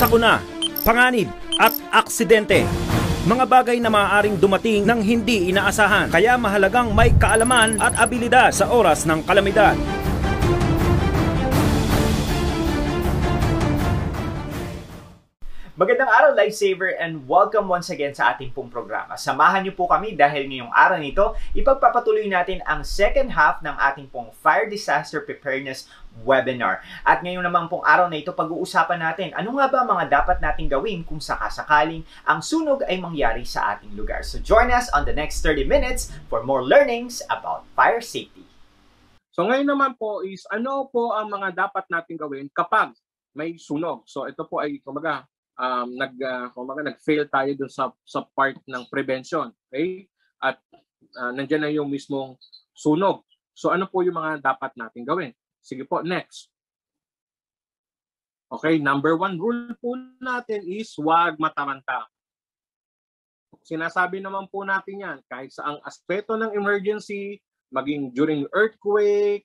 sakuna, panganib at aksidente. Mga bagay na maaaring dumating ng hindi inaasahan. Kaya mahalagang may kaalaman at abilidad sa oras ng kalamidad. Magandang araw, Lifesaver, and welcome once again sa ating pong programa. Samahan niyo po kami dahil ngayong araw nito, ipagpapatuloy natin ang second half ng ating pong Fire Disaster Preparedness webinar. At ngayon naman pong araw na ito, pag-uusapan natin ano nga ba mga dapat nating gawin kung sakasakaling ang sunog ay mangyari sa ating lugar. So join us on the next 30 minutes for more learnings about fire safety. So ngayon naman po is ano po ang mga dapat nating gawin kapag may sunog. So ito po ay kumbaga nag-fail tayo dun sa part ng prevention, okay? At nandiyan na yung mismong sunog. So ano po yung mga dapat nating gawin? Sige po, next. Okay, number 1 rule po natin is huwag mataranta. Sinasabi naman po natin yan, kahit sa ang aspeto ng emergency, maging during earthquake,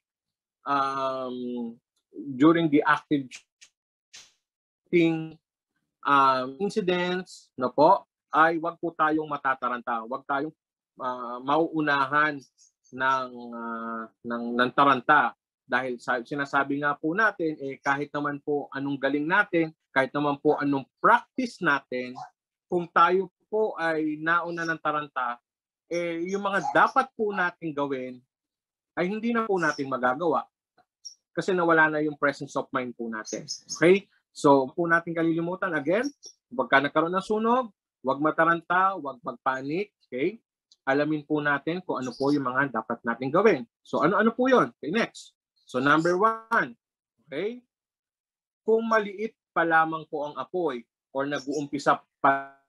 during the active incidents, no po, ay wag po tayong matataranta. Wag tayong mauunahan ng taranta. Dahil sinasabi nga po natin, kahit naman po anong galing natin, kahit naman po anong practice natin, kung tayo po ay nauna ng taranta, yung mga dapat po natin gawin ay hindi na po natin magagawa. Kasi nawala na yung presence of mind po natin. Okay? So, po natin kalilimutan, again, pagka nagkaroon ng sunog, huwag mataranta, huwag magpanik, okay? Alamin po natin kung ano po yung mga dapat natin gawin. So, ano po yun? Okay, next. So, number 1, okay? Kung maliit pa lamang po ang apoy or nag-uumpisa pa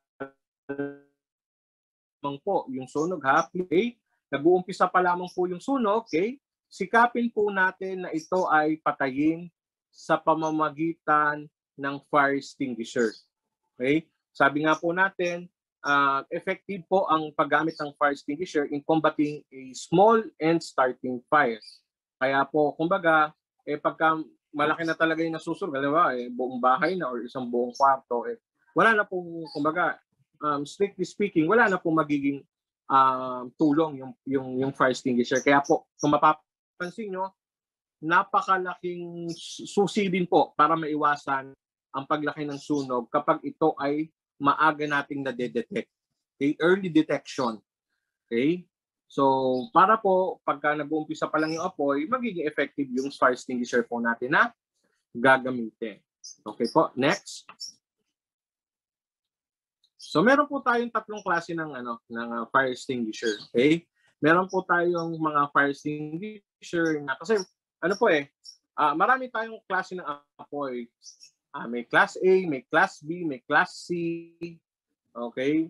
lamang po yung sunog, okay? Nag-uumpisa pa lamang po yung sunog, okay? Sikapin po natin na ito ay patayin sa pamamagitan ng fire extinguisher. Okay? Sabi nga po natin, effective po ang paggamit ng fire extinguisher in combating a small and starting fire. Kaya po, kumbaga, pagka malaki na talaga yung nasusunog, buong bahay na or isang buong kwarto, wala na pong, kumbaga, strictly speaking, wala na pong magiging tulong yung fire extinguisher. Kaya po, kung mapapansin nyo, napakalaking susi din po para maiwasan ang paglaki ng sunog kapag ito ay maaga nating na-detect. Okay? Early detection. Okay? So, para po, pagka nag-uumpisa pa lang yung apoy, magiging effective yung fire extinguisher po natin na gagamitin. Okay po, next. So, meron po tayong tatlong klase ng fire extinguisher. Okay? Meron po tayong mga fire extinguisher na, kasi marami tayong klase ng apoy. May class A, may class B, may class C. Okay?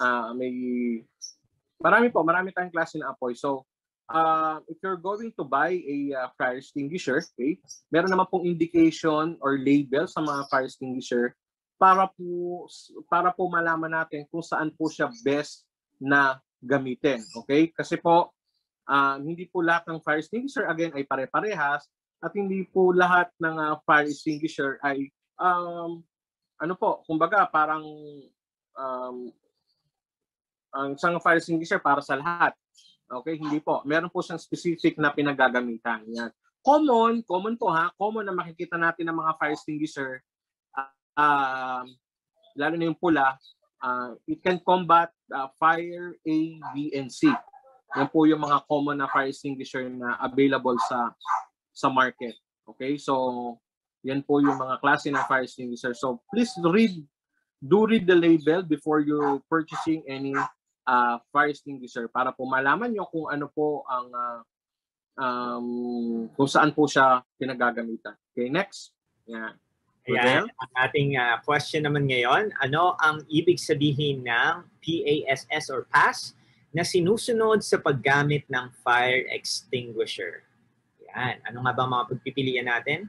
Marami tayong klase ng apoy. So, if you're going to buy a fire extinguisher, okay, meron naman pong indication or label sa mga fire extinguisher para po malaman natin kung saan po siya best na gamitin. Okay? Kasi po, hindi po lahat ng fire extinguisher, again, ay pare-parehas at hindi po lahat ng fire extinguisher ay kumbaga parang ang isang fire extinguisher para sa lahat. Okay, hindi po. Meron po siyang specific na pinagagamitan. Yan. Common na makikita natin ng mga fire extinguisher, lalo na yung pula, it can combat fire A, B, and C. Yan po yung mga common na fire extinguisher na available sa market. Okay, so yan po yung mga klase ng fire extinguisher. So please read the label before you purchasing any fire extinguisher para po malaman nyo kung ano po ang kung saan po siya pinagagamitan. Okay, next. Yan. Ayan, ang ating question naman ngayon, ano ang ibig sabihin ng PASS or PASS na sinusunod sa paggamit ng fire extinguisher? Yan. Ano nga ba mga pagpipilian natin?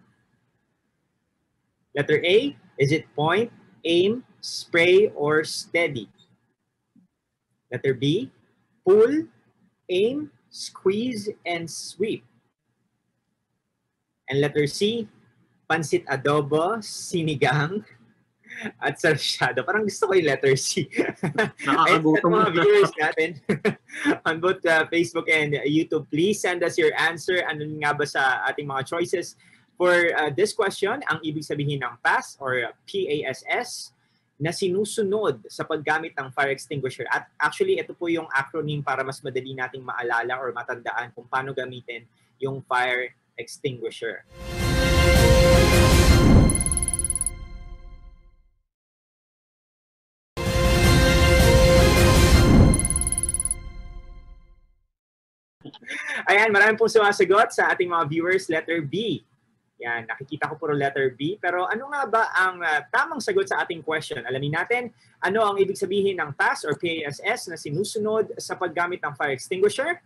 Letter A, is it point, aim, spray, or steady? Letter B, pull, aim, squeeze, and sweep. And letter C, pansit adobo, sinigang, At sarsyado. Parang gusto ko yung letter C. Ayun sa Nakakagutom mga na. viewers natin on both Facebook and YouTube, please send us your answer. Ano nga ba sa ating mga choices for this question? Ang ibig sabihin ng PASS or PASS na sinusunod sa paggamit ng fire extinguisher. At actually, ito po yung acronym para mas madali nating maalala or matandaan kung paano gamitin yung fire extinguisher. Ayan, maraming pong sumasagot sa ating mga viewers. Letter B. Yan, nakikita ko puro letter B. Pero ano nga ba ang tamang sagot sa ating question? Alamin natin, ano ang ibig sabihin ng PASS or PASS na sinusunod sa paggamit ng fire extinguisher?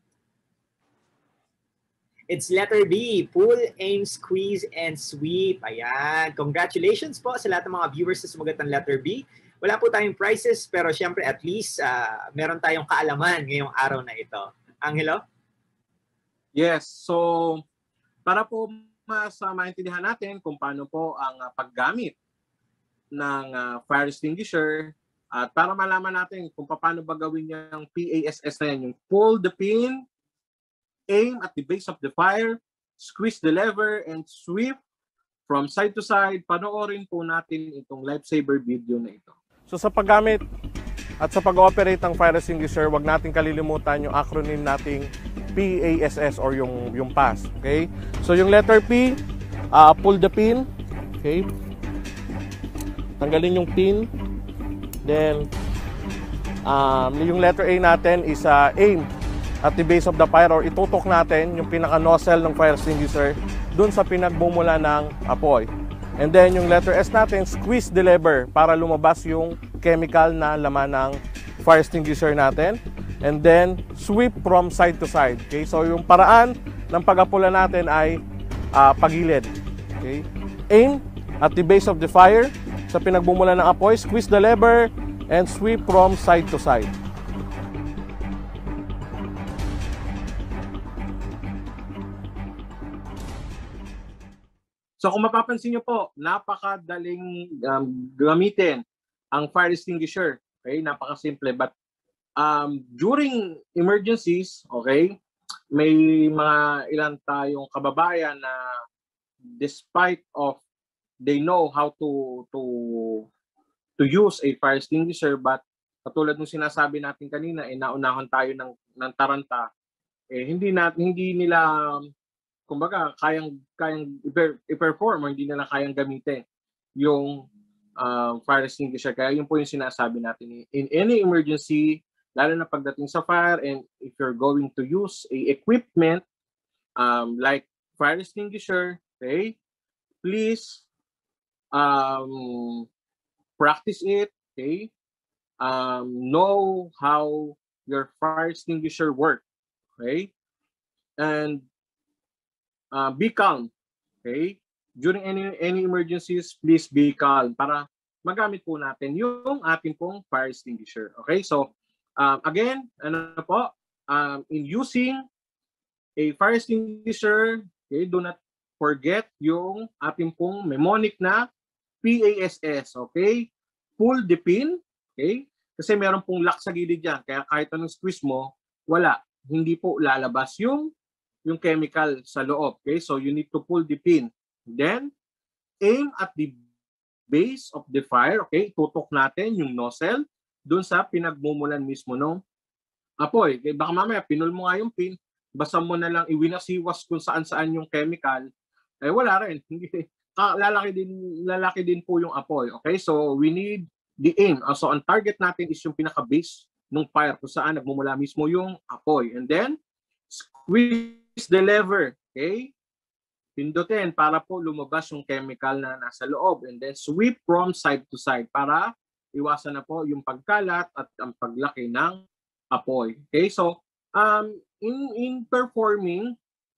It's letter B, pull, aim, squeeze, and sweep. Ayan, congratulations po sa lahat ng mga viewers na sumagot ng letter B. Wala po tayong prizes, pero syempre at least meron tayong kaalaman ngayong araw na ito. Angelo? Yes, so para po mas maintindihan natin kung paano po ang paggamit ng fire extinguisher at para malaman natin kung paano ba gawin yung PASS na yan, yung pull the pin, aim at the base of the fire, squeeze the lever, and sweep from side to side. Panoorin po natin itong Lifesaver video na ito. So sa paggamit at sa pag-operate ng fire extinguisher, wag nating kalilimutan yung acronym nating PASS or yung PASS. Okay? So yung letter P, pull the pin. Okay? Tanggalin yung pin. Then yung letter A natin is aim at the base of the fire or itutok natin yung pinaka-nozzle ng fire extinguisher dun sa pinagmumula ng apoy. And then yung letter S natin, squeeze the lever para lumabas yung chemical na laman ng fire extinguisher natin. And then sweep from side to side. Okay? So yung paraan ng pag-apula natin ay pagilid. Okay? Aim at the base of the fire sa pinagmumula ng apoy, squeeze the lever and sweep from side to side. So kung mapapansin nyo po, napakadaling gamitin ang fire extinguisher. Okay? Napakasimple. But during emergencies, okay, may mga ilan tayong kababayan na despite of they know how to use a fire extinguisher, but katulad ng sinasabi natin kanina, naunahan tayo ng taranta, hindi nila kumbaga kayang i-perform o hindi nila kayang gamitin yung fire extinguisher. Kaya yun po yung sinasabi natin. In any emergency, lalo na pagdating sa fire, and if you're going to use a equipment like fire extinguisher, okay, please practice it, okay, know how your fire extinguisher work, okay, and be calm, okay? During any emergencies, please be calm para magamit po natin yung ating pong fire extinguisher. Okay? So, again, ano po, in using a fire extinguisher, okay, do not forget yung ating pong mnemonic na PASS, okay? Pull the pin, okay? Kasi meron pong lock sa gilid dyan, kaya kahit anong squeeze mo, wala. Hindi po lalabas yung chemical sa loob. Okay? So you need to pull the pin. Then, aim at the base of the fire. Okay? Tutok natin yung nozzle dun sa pinagmumulan mismo ng apoy. Okay? Baka mamaya, pinul mo nga yung pin, basta mo na lang iwinasiwas kung saan-saan yung chemical, wala rin. Lalaki din po yung apoy. Okay? So we need the aim. So ang target natin is yung pinaka-base ng fire kung saan nagmumula mismo yung apoy. And then, squeeze the lever, okay? Pindutin para po lumabas yung chemical na nasa loob, and then sweep from side to side para iwasan na po yung pagkalat at ang paglaki ng apoy. Okay? So, in performing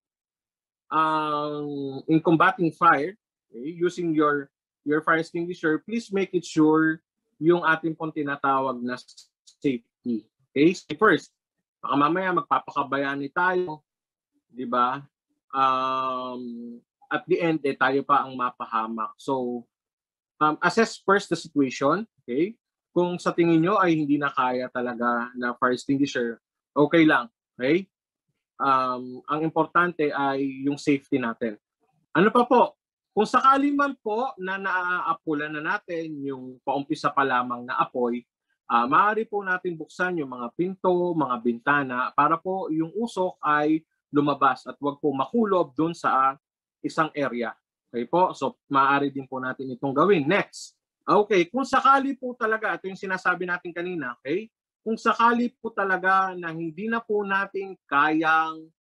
in combating fire, okay, using your fire extinguisher, please make it sure yung ating pong tinatawag na safety. Okay? So first, baka mamaya magpapakabayani tayo, di ba? At the end, tayo pa ang mapahamak. So, assess first the situation, okay? Kung sa tingin nyo ay hindi na kaya talaga na fire extinguisher, okay lang, okay? Ang importante ay yung safety natin. Ano pa po? Kung sakali man po na naaapulan na natin yung paumpisa pa lamang na apoy, maaari po natin buksan yung mga pinto, mga bintana para po yung usok ay lumabas at wag po makulob dun sa isang area. Okay po? So maaari din po natin itong gawin. Next. Okay, kung sakali po talaga, ito yung sinasabi natin kanina, okay? Kung sakali po talaga na hindi na po natin kayang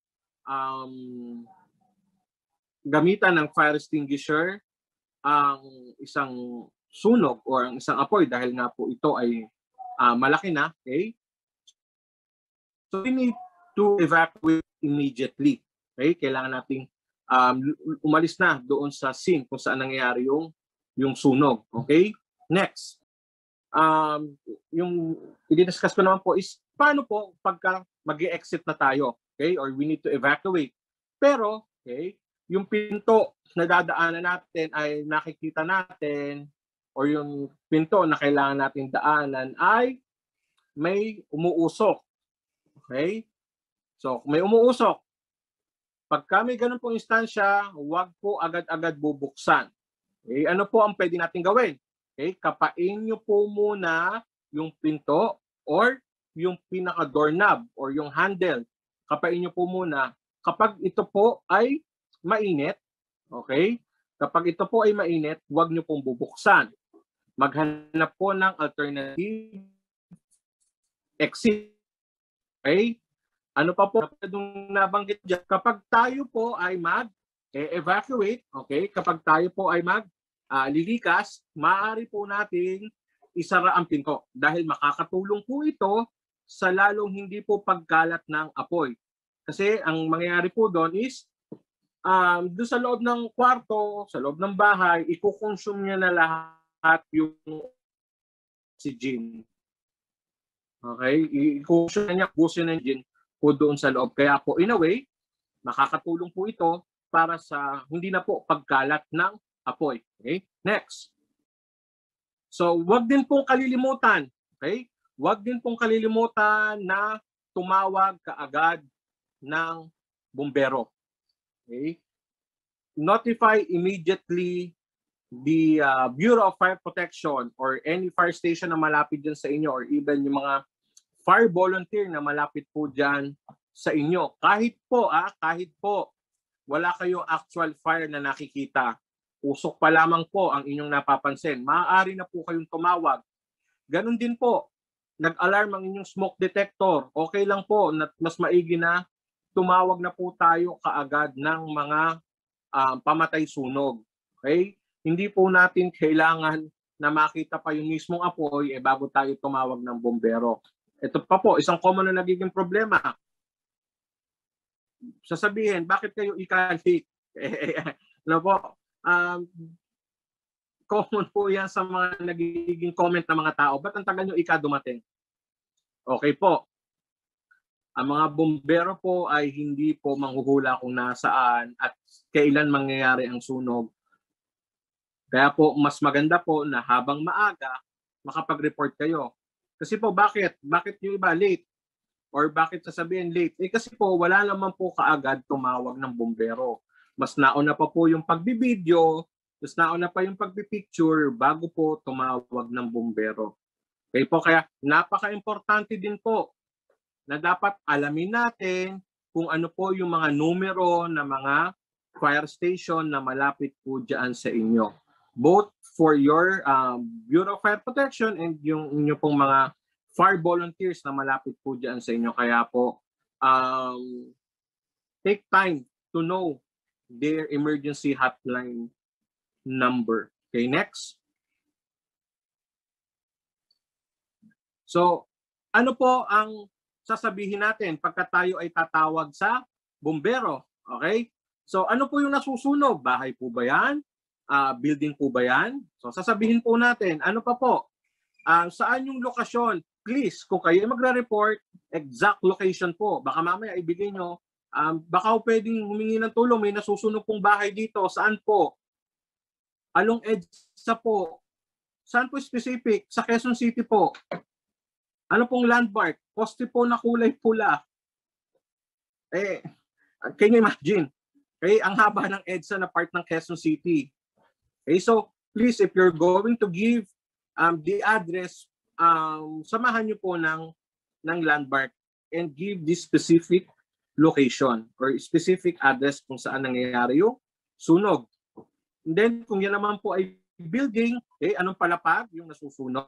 gamitan ng fire extinguisher ang isang sunog o ang isang apoy dahil nga po ito ay malaki na, okay? So we need to evacuate immediately. Okay? Kailangan nating umalis na doon sa scene kung saan nangyayari yung sunog. Okay? Next. Yung i-discuss ko naman po is paano po pagka mag-exit na tayo, okay? Or we need to evacuate. Pero, okay, yung pinto na dadaanan natin ay nakikita natin or yung pinto na kailangan natin daanan ay may umuusok. Okay? So, may umuusok. Pagka may ganun pong instansya, huwag po agad-agad bubuksan. Okay? Ano po ang pwede natin gawin? Okay? Kapain nyo po muna yung pinto or yung pinaka-doorknob or yung handle. Kapain nyo po muna. Kapag ito po ay mainit, okay? Kapag ito po ay mainit, huwag nyo pong bubuksan. Maghanap po ng alternative exit. Okay? Ano pa po yung nabanggit dyan? Kapag tayo po ay mag-evacuate, okay? Kapag tayo po ay lilikas, maaari po natin isara ang pinto dahil makakatulong po ito sa lalong hindi po pagkalat ng apoy. Kasi ang mangyayari po doon is doon sa loob ng kwarto, sa loob ng bahay, i-consume niya na lahat yung oxygen. Okay? I-consume niya, busin ng oxygen po doon sa loob. Kaya po, in a way, makakatulong po ito para sa hindi na po pagkalat ng apoy. Okay? Next. So, wag din pong kalilimutan. Okay? Wag din pong kalilimutan na tumawag kaagad ng bumbero. Okay? Notify immediately the Bureau of Fire Protection or any fire station na malapit dyan sa inyo or even yung mga fire volunteer na malapit po dyan sa inyo. Kahit po wala kayong actual fire na nakikita, usok pa lamang po ang inyong napapansin, maaari na po kayong tumawag. Ganon din po, nag-alarm ang inyong smoke detector, okay lang po, mas maigi na tumawag na po tayo kaagad ng mga pamatay sunog. Okay? Hindi po natin kailangan na makita pa yung mismong apoy bago tayo tumawag ng bombero. Ito pa po, isang common na nagiging problema. Sasabihin, bakit kayo ika-late? Ano po? Common po yan sa mga nagiging comment ng mga tao. Ba't ang tagal nyo ika-dumating? Okay po. Ang mga bombero po ay hindi po manghuhula kung nasaan at kailan mangyayari ang sunog. Kaya po, mas maganda po na habang maaga, makapag-report kayo. Kasi po, bakit? Bakit yung iba late? Or bakit sasabihin late? Kasi po, wala naman po kaagad tumawag ng bombero. Mas nauna pa po yung pagbibideo, mas nauna pa yung pagpipicture bago po tumawag ng bombero. Okay po, kaya napaka-importante din po na dapat alamin natin kung ano po yung mga numero na mga fire station na malapit po dyan sa inyo. Both for your Bureau of Fire Protection and yung inyo pong mga fire volunteers na malapit po dyan sa inyo. Kaya po, take time to know their emergency hotline number. Okay, next. So, ano po ang sasabihin natin pagka tayo ay tatawag sa bumbero? Okay? So, ano po yung nasusunog? Bahay po ba yan? Building po ba yan? So, sasabihin po natin, ano pa po? Saan yung lokasyon? Please, kung kayo magre-report, exact location po. Baka mamaya ibigay nyo, baka pwedeng humingi ng tulong, may nasusunog pong bahay dito. Saan po? Along EDSA po. Saan po specific? Sa Quezon City po. Ano pong landmark? Poste po na kulay pula. Can you imagine? Ang haba ng EDSA na part ng Quezon City. So please, if you're going to give the address, samahan niyo po ng landmark and give this specific location or specific address kung saan nangyayari yung sunog. And then, kung yan naman po ay building, anong palapag yung nasusunog?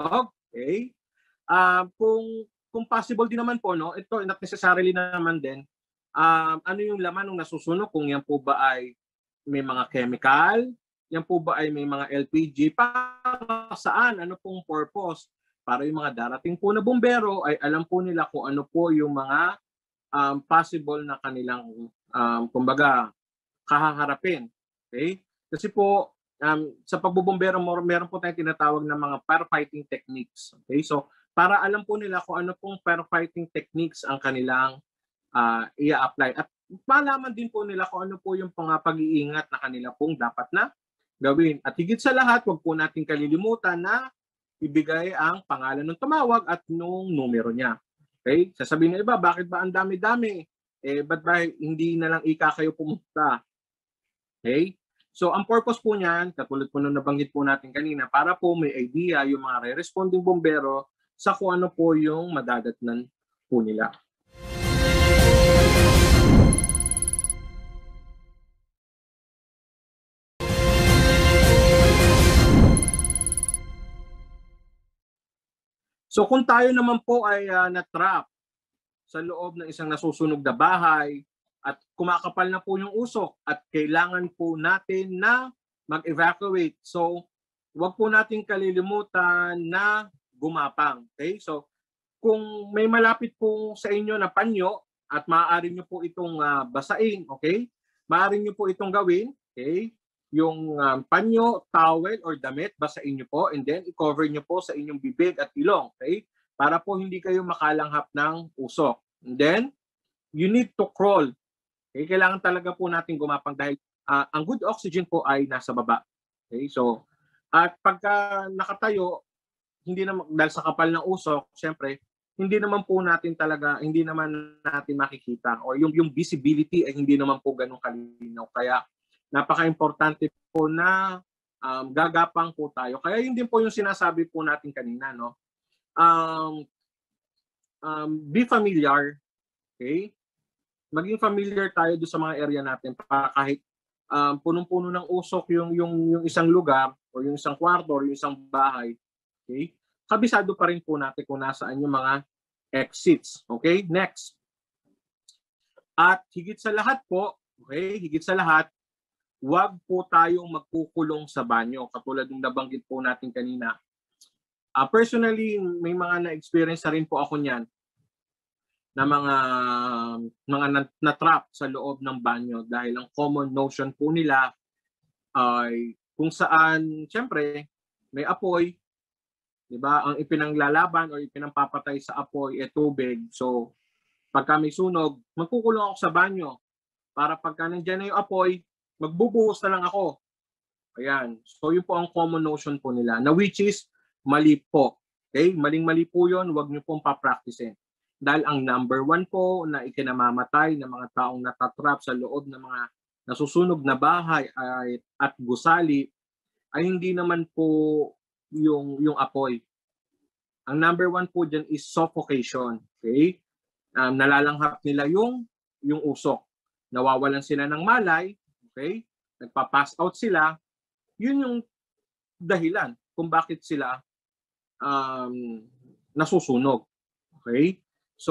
Kung possible din naman po, no, ito not necessarily naman din, ano yung laman ng nasusunog, kung yan po ba ay may mga chemical, yan po ba ay may mga LPG, para saan, ano pong purpose? Para yung mga darating po na bumbero ay alam po nila kung ano po yung mga possible na kanilang kumbaga kahaharapin. Kasi po sa pagbubumbero meron po tayong tinatawag na mga firefighting techniques. So para alam po nila kung ano pong firefighting techniques ang kanilang i-apply at malaman din po nila kung ano po yung pag-iingat na kanila pong dapat na gawin. At higit sa lahat, wag po natin kalilimutan na ibigay ang pangalan ng tumawag at nung numero niya. Sasabihin ng iba, bakit ba ang dami-dami? Ba't ba hindi na lang kayo pumunta? So ang purpose po niyan, katulad po nung nabanggit po natin kanina, para po may idea yung mga re-responding bombero sa kung ano po yung madadatnan po nila. So kung tayo naman po ay na-trap sa loob ng isang nasusunog na bahay at kumakapal na po yung usok at kailangan po natin na mag-evacuate. So wag po natin kalilimutan na gumapang. So kung may malapit po sa inyo na panyo at maaari nyo po itong basain, maaari nyo po itong gawin, yung panyo, towel, or damit, basain nyo po and then i-cover nyo po sa inyong bibig at ilong, para po hindi kayo makalanghap ng usok. And then, you need to crawl. Kailangan talaga po natin gumapang dahil ang good oxygen po ay nasa baba. So, at pagka nakatayo, hindi naman, dahil sa kapal ng usok, syempre, hindi naman natin makikita or yung visibility ay hindi naman po ganun kalinaw. Kaya, napaka-importante po na gagapang po tayo. Kaya yun din po yung sinasabi po natin kanina, no? Be familiar, Maging familiar tayo doon sa mga area natin para kahit punong-puno ng usok yung isang lugar o yung isang kwarto o yung isang bahay, kabisado pa rin po natin kung nasaan yung mga exits. Next. At higit sa lahat po, wag po tayong magkukulong sa banyo. Katulad ng nabanggit po natin kanina. Personally, may mga na-experience na rin po ako niyan na mga na-trap sa loob ng banyo dahil ang common notion po nila ay kung saan, syempre, may apoy, di ba? Ang ipinanglalaban o ipinampapatay sa apoy ay tubig. So, pagka may sunog, magkukulong ako sa banyo para pagka nandiyan na yung apoy, magbubuhos na lang ako. Ayan. So, yun po ang common notion po nila. Na which is, mali po. Maling-mali po yun. Huwag nyo pong papracticein. Dahil ang number one po na ikinamamatay ng mga taong natatrap sa loob ng mga nasusunog na bahay at gusali ay hindi naman po yung apoy. Ang number one po dyan is suffocation. Nalalanghap nila yung usok. Nawawalan sila ng malay. Nagpa-pass out sila. Yun yung dahilan kung bakit sila nasusunog. So,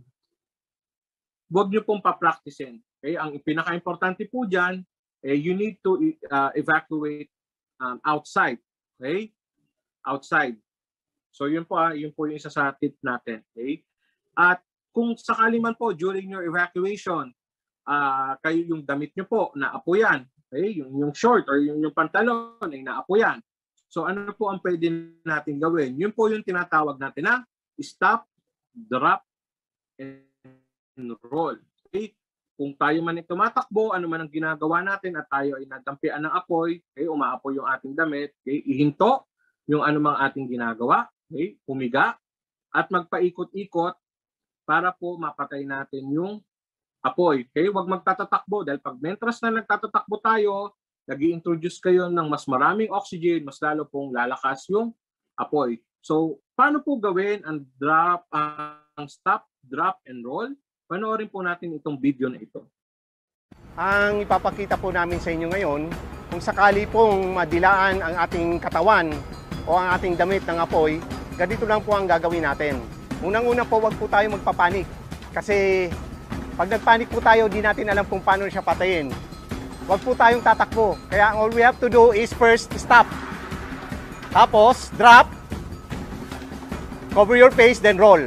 huwag nyo pong pa-practicein. Ang pinaka-importante po dyan, you need to evacuate outside. Outside. So, yun po yung isa sa tip natin. At kung sakali man po during your evacuation, kayo yung damit nyo po naapoyan, yung short or yung pantalon ay naapoyan. So ano po ang pwede natin gawin? Yun po yung tinatawag natin na stop, drop, and roll. Kung tayo man ay tumatakbo, ano man ang ginagawa natin at tayo ay nadampian ng apoy, umaapoy yung ating damit, ihinto, yung anumang ating ginagawa, okay? Humiga at magpaikot-ikot para po mapatay natin yung apoy. Okay? Huwag magtatatakbo dahil pag mentras na nagtatatakbo tayo, nag-i-introduce kayo ng mas maraming oxygen, mas lalo pong lalakas yung apoy. So, paano po gawin ang stop, drop, and roll? Panoorin po natin itong video na ito. Ang ipapakita po namin sa inyo ngayon, kung sakali pong madilaan ang ating katawan o ang ating damit ng apoy, ganito lang po ang gagawin natin. Unang-una po, wag po tayo magpapanik. Kasi pag nagpanik po tayo, di natin alam kung paano siya patayin. Wag po tayong tatakbo. Kaya all we have to do is first stop. Tapos, drop. Cover your face, then roll.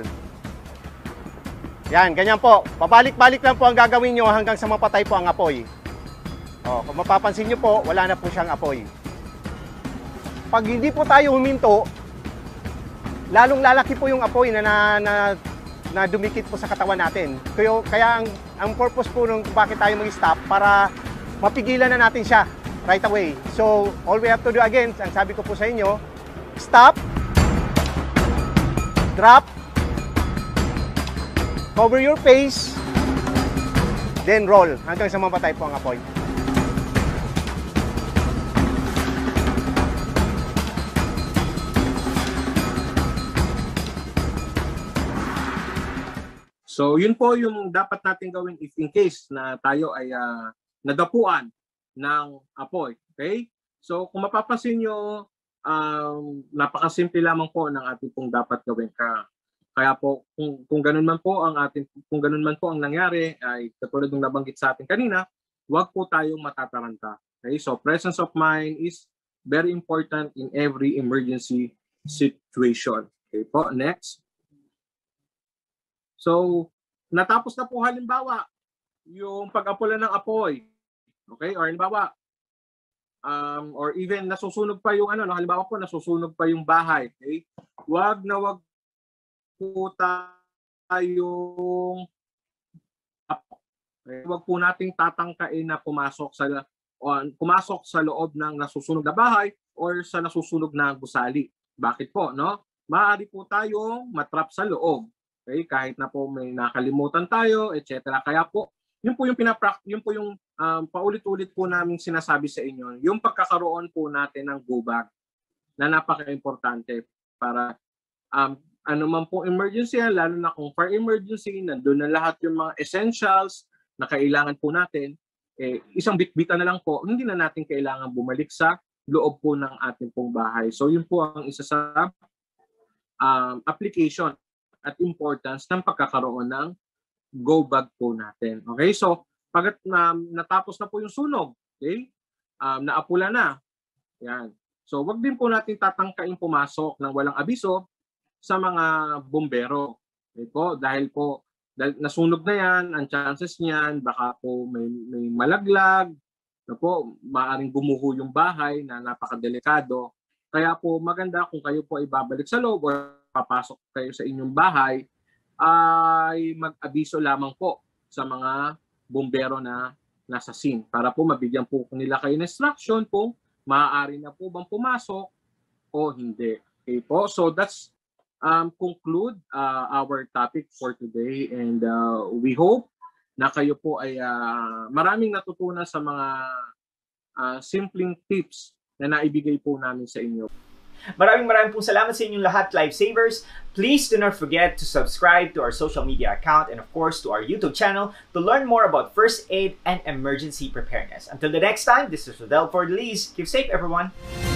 Yan, ganyan po. Pabalik-balik lang po ang gagawin nyo hanggang sa mapatay po ang apoy. O, kung mapapansin nyo po, wala na po siyang apoy. Pag hindi po tayo huminto, lalong lalaki po yung apoy na dumikit po sa katawan natin. Kaya ang purpose po nung bakit tayo mag-stop, para mapigilan na natin siya right away. So, all we have to do again, ang sabi ko po sa inyo, stop, drop, cover your face, then roll hanggang sa mapatay po ang apoy. So, yun po yung dapat natin gawin if in case na tayo ay nadapuan ng apoy. Okay? So, kung mapapansin nyo, napakasimple lamang po ng ating pong dapat gawin. Kaya po, kung ganun man po ang nangyari, ay katulad ng nabanggit sa atin kanina, huwag po tayong matataranta. Okay? So, presence of mind is very important in every emergency situation. Okay po, next. So, natapos na po halimbawa yung pag-apula ng apoy. Okay? Or halimbawa, or even nasusunog pa yung halimbawa po nasusunog pa yung bahay. Okay? Wag po tayong wag po nating tatangkain na pumasok sa loob ng nasusunog na bahay or sa nasusunog na gusali. Bakit po, no? Maaari po tayong matrap sa loob. Okay, kahit na po may nakalimutan tayo, etc. Kaya po, yun po yung paulit-ulit po namin sinasabi sa inyo, yung pagkakaroon po natin ng go bag na napaka-importante para ano man po emergency, lalo na kung fire emergency, nandun na lahat yung mga essentials na kailangan po natin, isang bitbitan na lang po, hindi na natin kailangan bumalik sa loob po ng ating pong bahay. So yun po ang isa sa application at importance ng pagkakaroon ng go bag po natin. Okay? So, pag natapos na po yung sunog, okay? Naapula na. Yan. So, wag din po natin tatangkain pumasok ng walang abiso sa mga bumbero. Okay po? Dahil nasunog na yan, ang chances niyan, baka po may malaglag, na po, maaaring gumuho yung bahay na napakadelikado. Kaya po maganda kung kayo po ay babalik sa loob or papasok kayo sa inyong bahay, ay mag-abiso lamang po sa mga bumbero na nasa scene para po mabigyan po nila kayo ng instruction kung maaari na po bang pumasok o hindi. Okay po? So that's conclude our topic for today, and we hope na kayo po ay maraming natutunan sa mga simpleng tips na naibigay po namin sa inyo. Maraming pong salamat sa inyong lahat, Lifesavers. Please do not forget to subscribe to our social media account and of course to our YouTube channel to learn more about first aid and emergency preparedness. Until the next time, this is Rodel for the Lees. Keep safe, everyone.